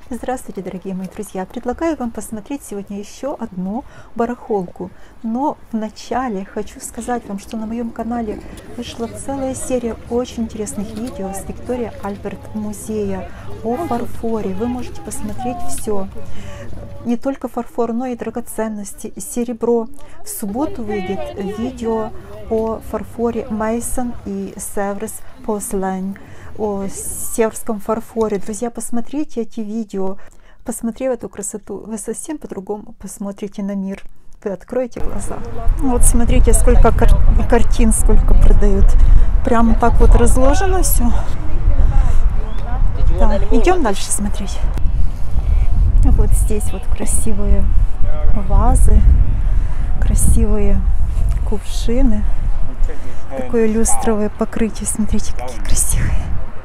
Здравствуйте, дорогие мои друзья! Предлагаю вам посмотреть сегодня еще одну барахолку. Но вначале хочу сказать вам, что на моем канале вышла целая серия очень интересных видео с Виктория Альберт музея о фарфоре. Вы можете посмотреть все. Не только фарфор, но и драгоценности, серебро. В субботу выйдет видео о фарфоре Meissen и Sèvres Porcelain, о северском фарфоре. Друзья, посмотрите эти видео. Посмотрев эту красоту, вы совсем по-другому посмотрите на мир. Вы откроете глаза. Вот смотрите, сколько картин, сколько продают. Прямо так вот разложено все. Да. Идем дальше смотреть. Вот здесь вот красивые вазы, красивые кувшины. Такое люстровое покрытие. Смотрите, какие красивые.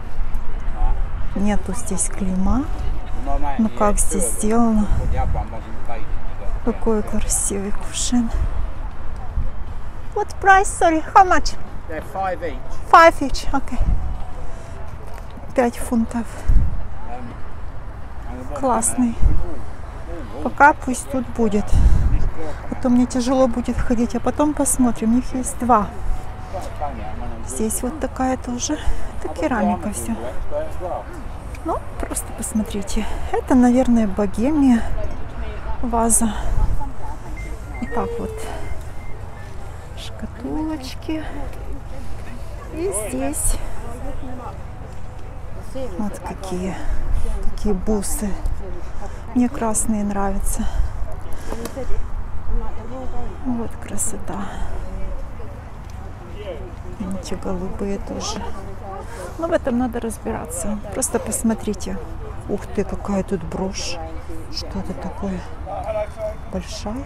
Нету здесь клейма. Ну как здесь сделано. Какой красивый кувшин. What price? Sorry, how much? 5 each. 5 each, okay. 5 фунтов. Классный. Пока пусть тут будет. Потом мне тяжело будет ходить, а потом посмотрим. У них есть два. Здесь вот такая тоже. Это керамика все. Ну, просто посмотрите. Это, наверное, богемия. Ваза. Вот так вот. Шкатулочки. И здесь вот какие бусы. Мне красные нравятся. Вот красота. Эти голубые тоже. Но в этом надо разбираться. Просто посмотрите. Ух ты, какая тут брошь. Что это такое? Большая.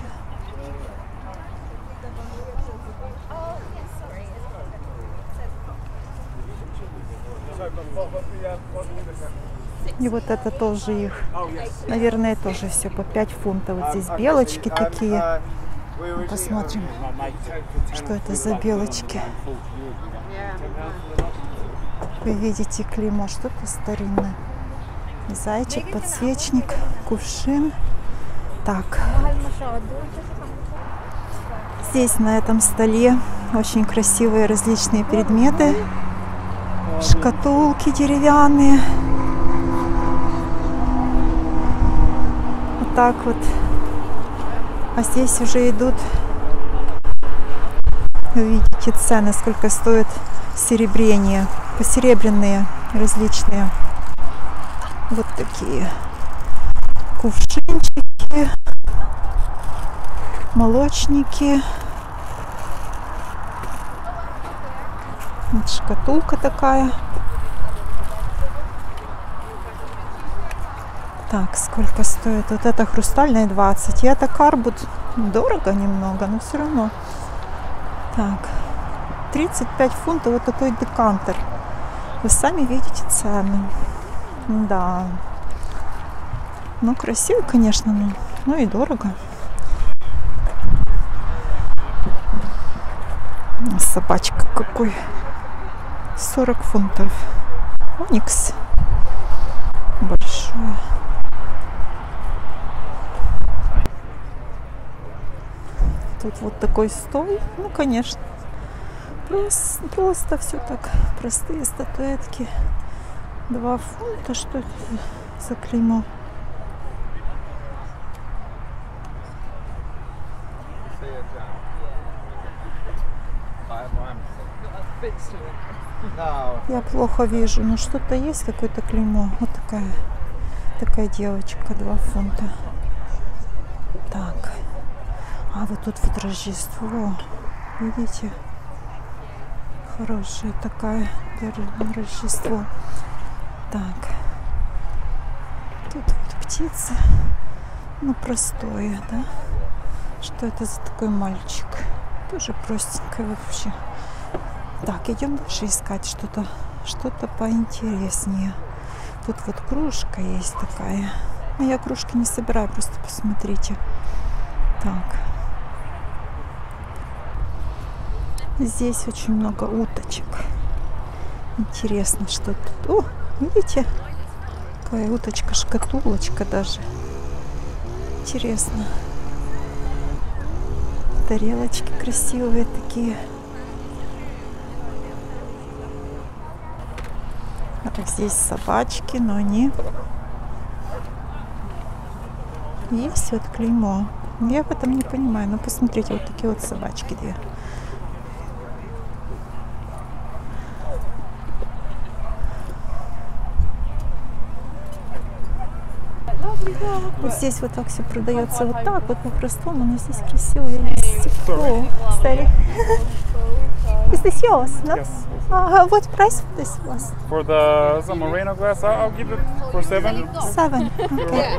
И вот это тоже их. Наверное, тоже все по 5 фунтов. Вот здесь белочки такие. Посмотрим, что это за белочки. Вы видите клеймо, что-то старинное. Зайчик, подсвечник, кувшин. Так. Здесь на этом столе очень красивые различные предметы. Шкатулки деревянные. Вот так вот. А здесь уже идут, вы видите цены, сколько стоит серебрение, посеребряные различные. Вот такие кувшинчики, молочники. Вот шкатулка такая. Так, сколько стоит? Вот это хрустальная 20. И это карбут. Дорого немного, но все равно. Так, 35 фунтов. Вот такой декантер. Вы сами видите цены. Да. Ну, красивый, конечно, но и дорого. Собачка какой. 40 фунтов. Оникс. Большой. Тут вот такой стол. Ну, конечно. Просто все так. Простые статуэтки. 2 фунта. Что это за клеймо? Я плохо вижу. Но что-то есть, какое-то клеймо. Вот такая девочка. 2 фунта. Так. А вот тут вот Рождество. Видите? Хорошая такая Рождество. Так. Тут вот птица. Ну, простое, да? Что это за такой мальчик? Тоже простенькое вообще. Так, идем дальше искать что-то поинтереснее. Тут вот кружка есть такая. Но я кружки не собираю, просто посмотрите. Так. Здесь очень много уточек. Интересно, что тут. О, видите? Такая уточка-шкатулочка даже. Интересно. Тарелочки красивые такие. А здесь собачки, но они... Есть вот клеймо. Я в этом не понимаю. Но посмотрите, вот такие вот собачки две. Вот здесь вот так все продается вот так вот по-простому, но здесь красивое стекло. Sorry. Is this yours? No? Yes. What price for this was? For the Moreno glass, I'll give it for 7. 7. Okay.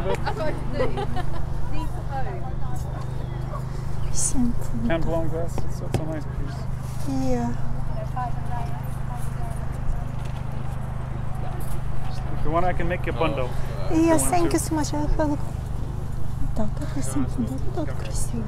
10 blown glass, it's a nice piece. Yeah. If you want, I can make you a bundle. Yes, thank you so much. Так, это 7 фунтов. Вот красиво.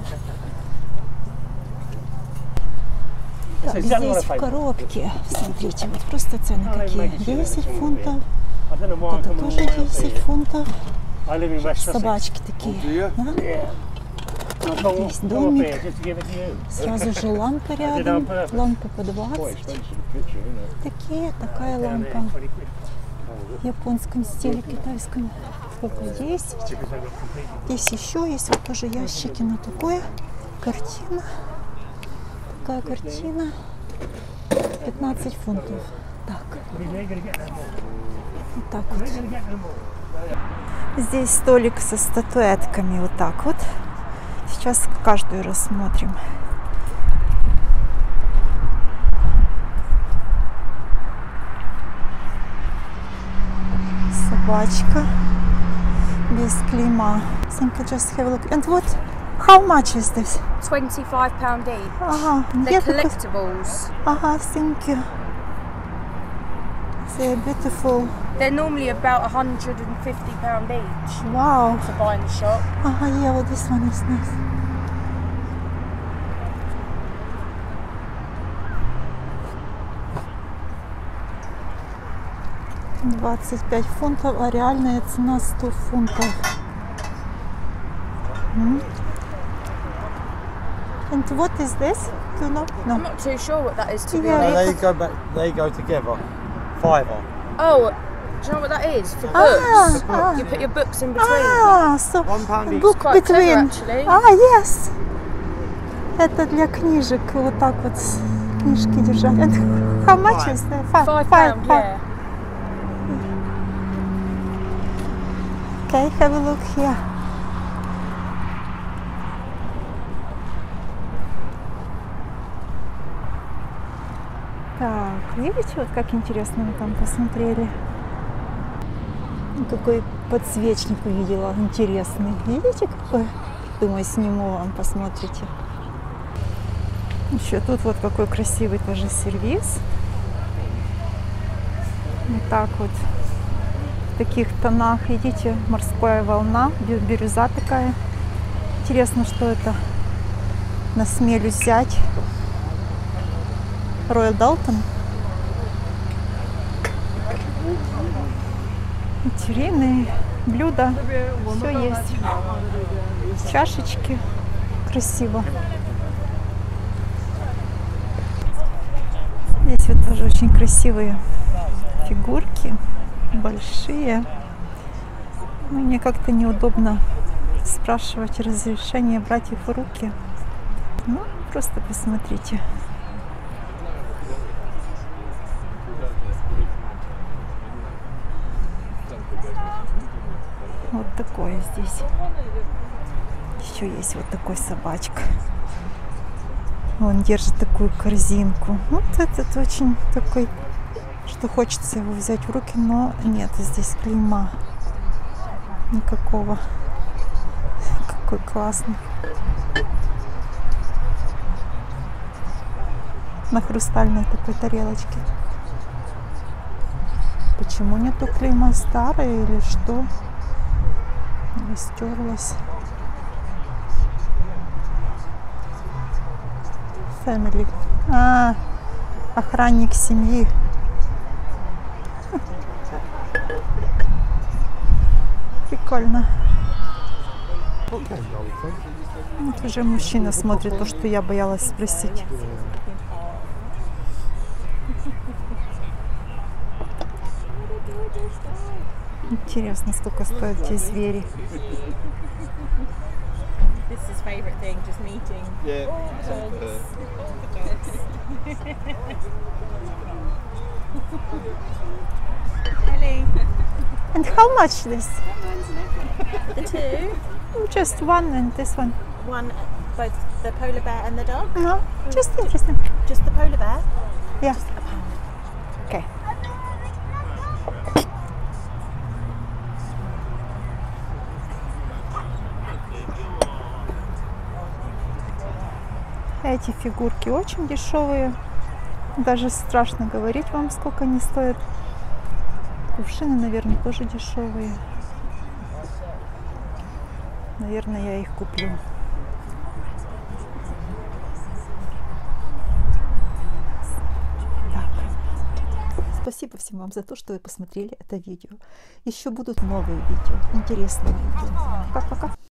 Так, здесь в коробке, смотрите, вот просто цены какие. 10 фунтов, это тоже 10 фунтов. Собачки такие. Да? Здесь домик, сразу же лампа рядом, лампа по 20. Такая лампа. В японском стиле, китайском. Сколько? 10. Здесь еще есть вот тоже ящики на такое. Картина. Такая картина. 15 фунтов. Так. Вот так вот. Здесь столик со статуэтками. Вот так вот. Сейчас каждую рассмотрим. Собачка. Без клейма. Think I just have a look. And what? How much is this? £25 each. Ага. They're collectibles. Ага, thank you. They're beautiful. They're normally about £150 each Wow. to buy in the shop. Ага, yeah, well, this one is nice. $25 фунтов, а реальная цена 100 фунтов. And what is this? Do you know? No. I'm not too sure what that is, to be Yeah. honest. They go together. $5. Oh, do you know what that is? For books. Ah. You put your books in between. So £1 each. book Quite clever, between. actually. Yes. Это для книжек, вот так вот книжки держать. And how much is that? £5, yeah. Okay, have a look here. Так, видите, вот как интересно мы там посмотрели. Какой подсвечник увидела, интересный. Видите, какой? Думаю, сниму вам, посмотрите. Еще тут вот какой красивый тоже сервиз. Вот так вот. В таких тонах, видите, морская волна, бирюза такая. Интересно, что это. Насмелюсь взять. Royal Doulton. Тюремные блюда. Все есть. Чашечки. Красиво. Здесь вот тоже очень красивые фигурки. Большие. Мне как-то неудобно спрашивать разрешение брать их в руки. Ну, просто посмотрите. Вот такое здесь. Еще есть вот такой собачка. Он держит такую корзинку. Вот этот очень такой, что хочется его взять в руки, но нет здесь клейма никакого. Какой классный. На хрустальной такой тарелочке. Почему нету клейма, старая или что? Или стерлась? Family. Охранник семьи. Прикольно. Вот уже мужчина смотрит то, что я боялась спросить. Интересно, сколько стоят те звери. This is his favourite thing, just meeting Yeah. all the dogs. Ellie. And how much this? The two, Just one and this one. one, both the polar bear and the dog. No, just interesting. Just the polar bear. Yeah. Okay. Эти фигурки очень дешевые. Даже страшно говорить вам, сколько они стоят. Кувшины, наверное, тоже дешевые. Наверное, я их куплю. Так. Спасибо всем вам за то, что вы посмотрели это видео. Еще будут новые видео, интересные видео. Пока-пока.